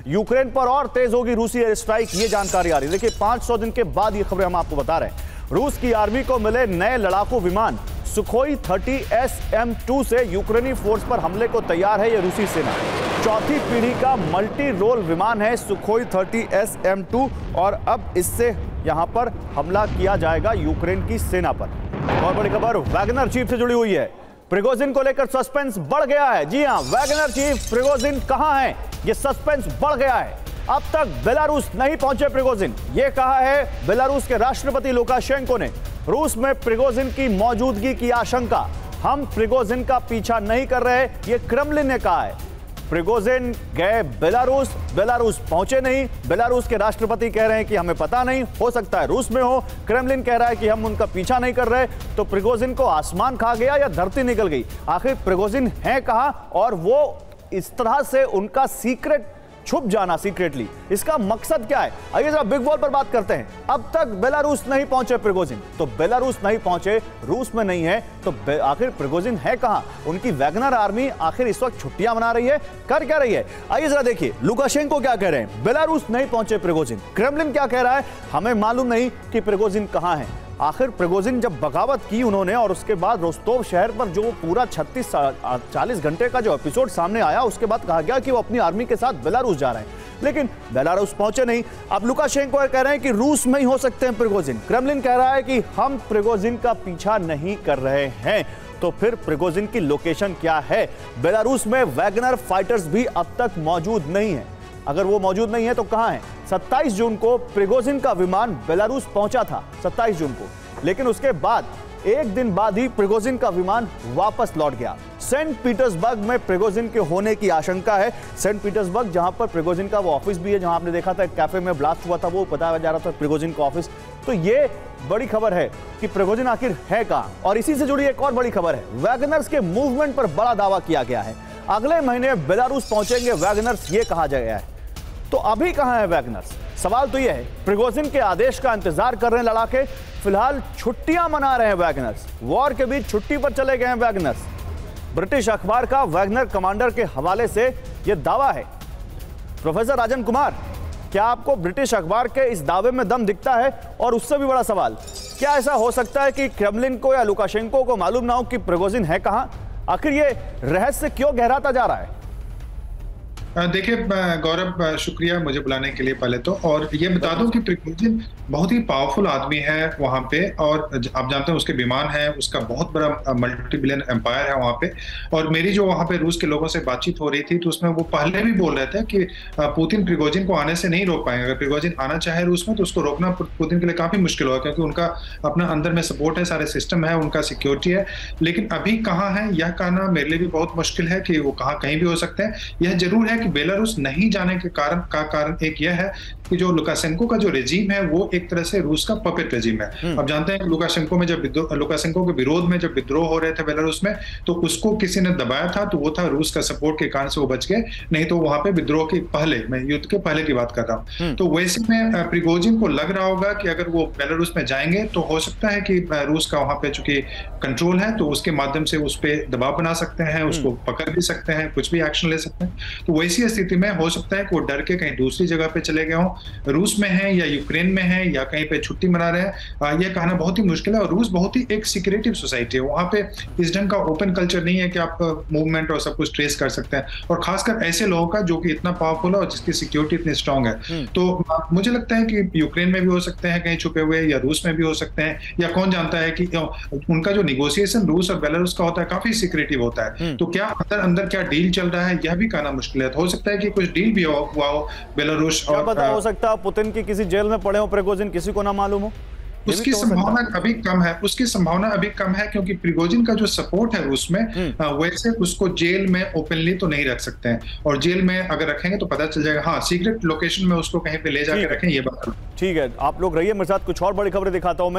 Ukraine पर और तेज होगी रूसी एयर स्ट्राइक, ये जानकारी आ रही है। देखिए 500 दिन के बाद ये खबरें हम आपको बता रहे हैं। रूस की आर्मी को मिले नए लड़ाकू विमान सुखोई 30 SM-2 से यूक्रेनी फोर्स पर हमले को तैयार है ये रूसी सेना। चौथी पीढ़ी का मल्टी रोल विमान है सुखोई 30 SM-2 और अब इससे यहां पर हमला किया जाएगा यूक्रेन की सेना पर। और बड़ी खबर वैगनर चीफ से जुड़ी हुई है। प्रिगोजिन को लेकर सस्पेंस बढ़ गया है। जी हां, वैगनर चीफ प्रिगोजिन कहां है, ये सस्पेंस बढ़ गया है। अब तक बेलारूस नहीं पहुंचे प्रिगोजिन, ये कहा है बेलारूस के राष्ट्रपति लुकाशेंको ने। रूस में प्रिगोजिन की मौजूदगी की आशंका, हम प्रिगोजिन का पीछा नहीं कर रहे, ये क्रेमलिन ने कहा है। प्रिगोजिन गए बेलारूस, बेलारूस पहुंचे नहीं। बेलारूस के राष्ट्रपति कह रहे हैं कि हमें पता नहीं, हो सकता है रूस में हो। क्रेमलिन कह रहा है कि हम उनका पीछा नहीं कर रहे। तो प्रिगोजिन को आसमान खा गया या धरती निकल गई? आखिर प्रिगोजिन है कहां और वो इस तरह से उनका सीक्रेट छुप जाना सीक्रेटली, इसका मकसद क्या है? आइए जरा बिग वॉल पर बात करते हैं। अब तक बेलारूस नहीं पहुंचे प्रिगोजिन, तो बेलारूस नहीं पहुंचे, रूस में नहीं है, तो आखिर प्रिगोजिन है कहां? उनकी वैगनर आर्मी आखिर इस वक्त छुट्टियां मना रही है, कर क्या रही है? आइए जरा देखिए लुकाशेंको क्या कह रहे हैं। बेलारूस नहीं पहुंचे प्रिगोजिन। क्रेमलिन क्या कह रहा है? हमें मालूम नहीं कि प्रिगोजिन कहां है। आखिर प्रिगोजिन जब बगावत की उन्होंने और उसके बाद रोस्तोव शहर पर जो पूरा 36-40 घंटे का जो एपिसोड सामने आया, उसके बाद कहा गया कि वो अपनी आर्मी के साथ बेलारूस जा रहे हैं, लेकिन बेलारूस पहुंचे नहीं। अब लुकाशेंको कह रहे हैं कि रूस में ही हो सकते हैं प्रिगोजिन। क्रेमलिन कह रहा है कि हम प्रिगोजिन का पीछा नहीं कर रहे हैं। तो फिर प्रिगोजिन की लोकेशन क्या है? बेलारूस में वैगनर फाइटर्स भी अब तक मौजूद नहीं है। अगर वो मौजूद नहीं है तो कहां है? 27 जून को प्रिगोजिन का विमान बेलारूस पहुंचा था, 27 जून को, लेकिन उसके बाद एक दिन बाद ही प्रिगोजिन का विमान वापस लौट गया। सेंट पीटर्सबर्ग में प्रिगोजिन के होने की आशंका है। सेंट पीटर्सबर्ग जहां पर प्रिगोजिन का वो ऑफिस भी है, जहां आपने देखा था एक कैफे में ब्लास्ट हुआ था, वो बताया जा रहा था प्रिगोजिन का ऑफिस। तो ये बड़ी खबर है कि प्रिगोजिन आखिर है कहां। और इसी से जुड़ी एक और बड़ी खबर है, वैगनर्स के मूवमेंट पर बड़ा दावा किया गया है। अगले महीने बेलारूस पहुंचेंगे वैगनर्स, ये कहा गया है। तो अभी कहां है वैगनर्स? सवाल तो यह है। प्रिगोजिन के आदेश का इंतजार कर रहे हैं लड़ाके, फिलहाल छुट्टियां मना रहे हैं वैगनर्स। वॉर के बीच छुट्टी पर चले गए हैं वैगनर्स। ब्रिटिश अखबार का वैगनर कमांडर के हवाले से यह दावा है। प्रोफेसर राजन कुमार, क्या आपको ब्रिटिश अखबार के इस दावे में दम दिखता है? और उससे भी बड़ा सवाल, क्या ऐसा हो सकता है कि क्रेमलिन को या लुकाशेंको को मालूम ना हो कि प्रिगोजिन है कहां? आखिर ये रहस्य क्यों गहराता जा रहा है? देखिए गौरव, शुक्रिया मुझे बुलाने के लिए पहले तो। और ये बता दूं कि प्रिगोजिन बहुत ही पावरफुल आदमी है वहाँ पे, और आप जानते हैं उसके विमान है, उसका बहुत बड़ा मल्टी बिलियन एम्पायर है वहाँ पे। और मेरी जो वहाँ पे रूस के लोगों से बातचीत हो रही थी, तो उसमें वो पहले भी बोल रहे थे कि पुतिन प्रिगोजिन को आने से नहीं रोक पाएंगे। अगर प्रिगोजिन आना चाहे रूस में तो उसको रोकना पुतिन के लिए काफी मुश्किल होगा, क्योंकि उनका अपना अंदर में सपोर्ट है, सारे सिस्टम है, उनका सिक्योरिटी है। लेकिन अभी कहाँ है यह कहना मेरे लिए भी बहुत मुश्किल है कि वो कहीं भी हो सकते हैं। यह जरूर है कि बेलारूस नहीं जाने के कारण एक यह है कि जो लुकाशेंको का जो रेजिम है वो एक तरह से रूस का पपेट रेजिम है। अब जानते हैं लुकाशेंको के विरोध में जब विद्रोह हो रहे थे बेलारूस में, तो उसको किसी ने दबाया था, तो वो था रूस का सपोर्ट के कारण से वो बच गए, नहीं तो वहां पे विद्रोह के पहले, मैं युद्ध के पहले की बात कर रहा हूँ। तो वैसे में प्रिगोजिन को लग रहा होगा कि अगर वो बेलारूस में जाएंगे तो हो सकता है कि रूस का वहां पे चूंकि कंट्रोल है, तो उसके माध्यम से उस पर दबाव बना सकते हैं, उसको पकड़ भी सकते हैं, कुछ भी एक्शन ले सकते हैं। तो वैसी स्थिति में हो सकता है कि वो डर के कहीं दूसरी जगह पे चले गए हों, रूस में है या यूक्रेन में है या कहीं पे छुट्टी मना रहे हैं। यह कहना बहुत ही मुश्किल है। और रूस बहुत ही एक सीक्रेटिव सोसाइटी है, वहां पे इस ढंग का ओपन कल्चर नहीं है कि आप मूवमेंट और सब कुछ ट्रेस कर सकते हैं, और खासकर ऐसे लोगों का जो कि इतना पावरफुल है और जिसकी सिक्योरिटी इतनी स्ट्रांग है। तो मुझे लगता है कि यूक्रेन में भी हो सकते हैं कहीं छुपे हुए, या रूस में भी हो सकते हैं, या कौन जानता है कि उनका जो निगोसिएशन रूस और बेलारूस का होता है काफी सीक्रेटिव होता है। तो क्या अंदर क्या डील चल रहा है यह भी कहना मुश्किल है। तो हो सकता है कि कुछ डील भी हुआ हो बेलारूस और पता हो सकता है पुतिन की किसी जेल में पड़े हो प्रिगोजिन, किसी को ना मालूम हो। उसकी संभावना अभी कम है, क्योंकि प्रिगोजिन का जो सपोर्ट है रूस में, वैसे उसको जेल में ओपनली तो नहीं रख सकते हैं, और जेल में अगर रखेंगे तो पता चल जाएगा। हाँ, सीक्रेट लोकेशन में उसको कहीं पे ले जाकर रखें, ये बात। ठीक है, आप लोग रहिए मेरे साथ, कुछ और बड़ी खबरें दिखाता हूं मैं।